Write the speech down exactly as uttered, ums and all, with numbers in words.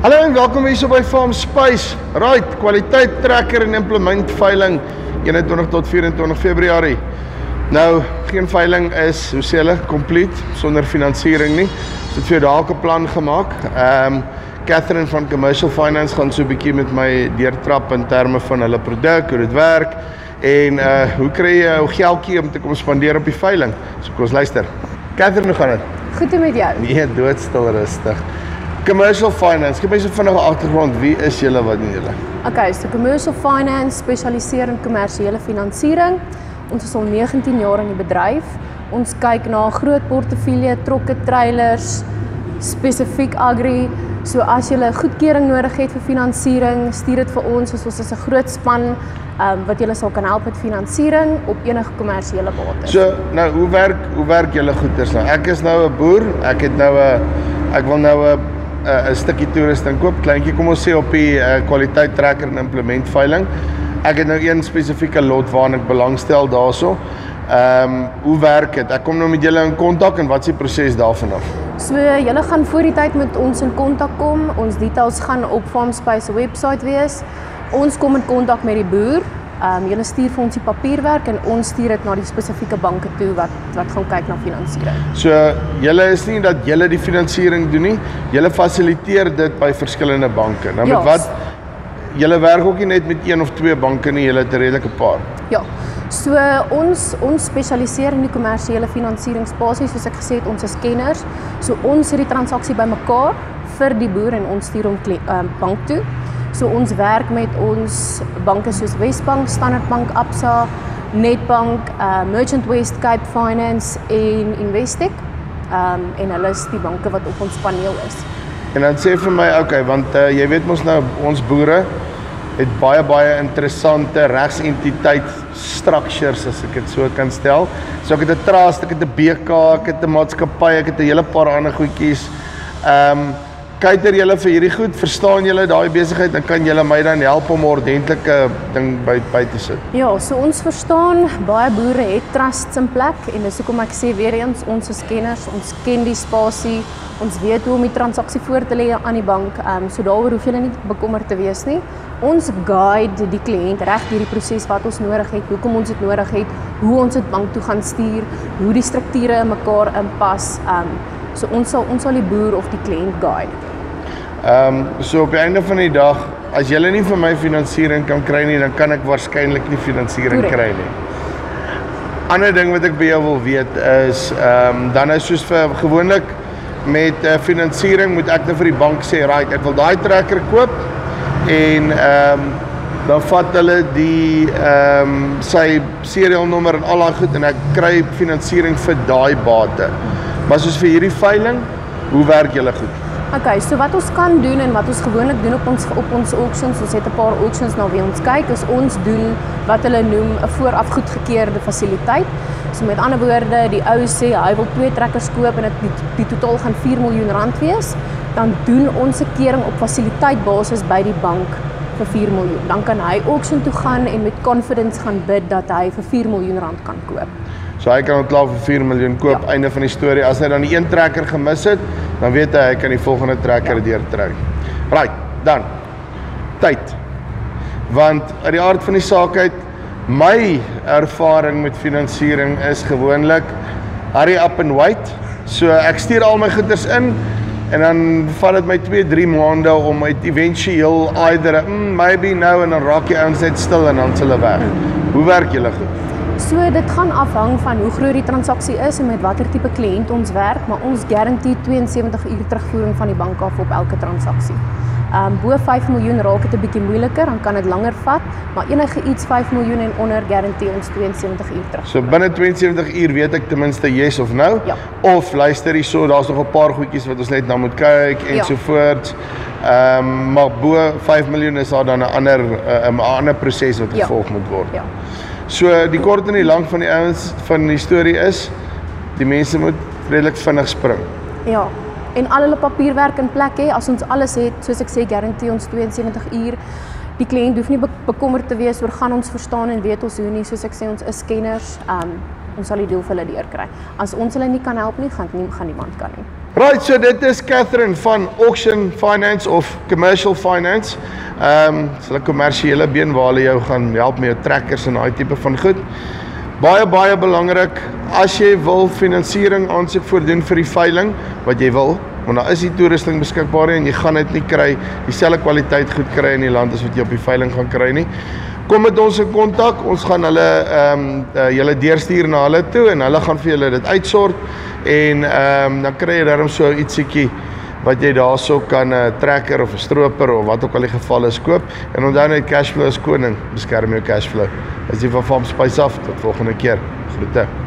Hallo en welkom hier so by Farm Spice. Right, kwaliteit tracker en implement veiling eenentwintig tot vyf-en-twintig Februarie. Nou, geen veiling is, hoe sê hulle, complete, sonder finansiering nie. Ons het vir jou dalk 'n plan gemaak. Ehm um, Catherine van Commercial Finance gaan so 'n bietjie met my deurtrap in terme van hulle produk, hoe dit werk en uh hoe kry jy jou geldjie om te kom spandeer op die veiling. So kom ons luister. Catherine, hoe gaan dit? Goed met jou? Nee, doodstil rustig. Commercial Finance, gee my so vinnig 'n agtergrond, wie is julle, wat doen julle? Okay, so Commercial Finance spesialiseer in kommersiële finansiering. Ons is al negentien jaar in die bedryf. Ons kyk na groot portefeulje, trokke, trailers, spesifiek agri. So as jy 'n goedkeuring nodig het vir finansiering, stuur dit vir ons. Ons is 'n groot span um, wat julle sal kan help met finansiering op enige kommersiële bates. So, nou hoe werk hoe werk julle goeders nou? Ek is nou 'n boer. Ek het nou 'n ek wil nou 'n 'n stukkie toerusting koop, kleintjie, kom ons sê op die uh, kwaliteit tracker en implement veiling. Ek het nou een spesifieke lot waarna ek belangstel daarso. Ehm um, hoe werk dit? Ek kom nou met julle in kontak en wat is die proses daarvan af? So julle gaan voor die tyd met ons in kontak kom. Ons details gaan op Farm Spice se webwerf wees. Ons kom in kontak met die boer. Ehm um, julle stuur vir ons die papierwerk en ons stuur dit na die spesifieke banke toe wat wat gaan kyk na finansiering. So julle is nie dat julle die finansiering doen nie. Julle fasiliteer dit by verskillende banke. Nou met Ja. wat julle werk ook nie net met een of twee banke nie, julle het 'n redelike paar. Ja. So ons ons spesialiseer in die kommersiële finansieringsspasie, soos ek gesê het, ons is kenners. So ons het die transaksie bymekaar vir die boer en ons stuur hom um, bank toe. So ons werk met ons banke soos Wesbank, Standard Bank, Absa, Nedbank, uh, Merchant West, Cape Finance en Investec. Um, en hulle is die banke wat op ons paneel is. En dan sê vir my, okay, want uh, jy weet mos nou ons boere het baie baie interessante regsentiteit structures, as ek dit so kan stel. So ek het 'n trust, ek het 'n B K, ek het 'n maatskappy, ek het 'n hele paar ander goedjies. Ehm um, Kyker julle vir hierdie goed, verstaan julle daai besigheid en kan julle my dan help om 'n ordentlike ding by by te sit? Ja, so ons verstaan baie boere het trusts in plek en dis hoekom ek sê weer eens ons is kenners, ons ken die spasie, ons weet hoe om die transaksie voor te lê aan die bank. Ehm um, so daaroor hoef julle nie bekommerd te wees nie. Ons guide die kliënt reg deur die proses wat ons nodig het, hoekom ons dit nodig het, hoe ons dit bank toe gaan stuur, hoe die strukture in mekaar inpas. Ehm um, so ons sal ons sal die boer of die kliënt guide. Ehm um, so op die einde van die dag, as julle nie vir my finansiering kan kry nie, dan kan ek waarskynlik nie finansiering Correct. kry nie. Ander ding wat ek by jou wil weet is ehm um, dan is soos vir gewoonlik met uh, finansiering moet ek net vir die bank sê, right, ek wil daai trekker koop en ehm um, dan vat hulle die ehm um, sy serial nommer en al daai goed en ek kry finansiering vir daai bate. Maar soos vir hierdie veiling, hoe werk julle goed? Okay, so wat ons kan doen en wat ons gewoonlik doen op ons op ons auctions, ons het 'n paar auctions na wie ons kyk, is ons doen wat hulle noem 'n vooraf goedgekeurde fasiliteit. So met ander woorde, die ou sê hy wil twee trekkers koop en dit die, die totaal gaan vier miljoen rand wees, dan doen ons 'n kering op fasiliteitbasis by die bank vir vier miljoen. Dan kan hy auction toe gaan en met confidence gaan bid dat hy vir vier miljoen rand kan koop. So hy kan klaar vir vier miljoen koop, Ja. einde van die storie. As hy dan die een trekker gemis het, dan weet hy hy kan die volgende trekker ja. deurtrek. Right, dan tyd. Want uit die aard van die saak uit, my ervaring met finansiering is gewoonlik hurry up and wait. So ek stuur al my goeders in en dan vat dit my twee, drie maande om uit eventueel either mm, maybe nou en dan raak die ouens net stil en dan is hulle weg. Hoe werk julle goed? So dit gaan afhang van hoe groot die transaksie is en met watter tipe kliënt ons werk, maar ons garandeer tweeënsewentig uur terugvoering van die bank af op elke transaksie. Um, bo vyf miljoen raak dit 'n bietjie moeiliker, dan kan dit langer vat, maar enige iets vyf miljoen en onder garandeer ons tweeënsewentig uur terug. So binne tweeënsewentig uur weet ek ten minste yes of no. Ja. Of luister hierso, daar's nog 'n paar goedjies wat ons net na moet kyk ensovoorts. Ehm um, maar bo vyf miljoen is daar dan 'n ander 'n uh, ander proses wat gevolg ja. moet word. Ja. So die kort en die lank van die ouens van die storie is die mense moet redelik vinnig spring. Ja. En al hulle papierwerk in plek hê, as ons alles het, soos ek sê, garandeer ons tweeënsewentig uur. Die kliënt hoef nie bekommerd te wees oor gaan ons verstaan en weet ons hoe nie, soos ek sê, ons is kenners. Um, ons sal die deel vir hulle deurkry. As ons hulle nie kan help nie, gaan nie gaan niemand kan nie. Right, so dit is Catherine van Auction Finance of Commercial Finance. Ehm, um, dis 'n kommersiële been waar hulle jou gaan help met jou trekkers en daai tipe van goed. Baie baie belangrik, as jy wil finansiering aansoek voordoen vir die veiling, wat jy wil, want daar is die toerusting beskikbaar en jy gaan dit nie kry, dieselfde kwaliteit goed kry in die land as wat jy op die veiling gaan kry nie. Kom met ons in kontak, ons gaan hulle ehm um, uh, julle deurstuur na hulle toe en hulle gaan vir julle dit uitsort en ehm um, dan kry jy darm so ietsiekie wat jy daarso kan 'n uh, trekker of 'n stroper of wat ook al die geval is koop. En onthou net cashflow is koning, beskerm jou cashflow. As jy van Farm Spice af, tot volgende keer. Groete.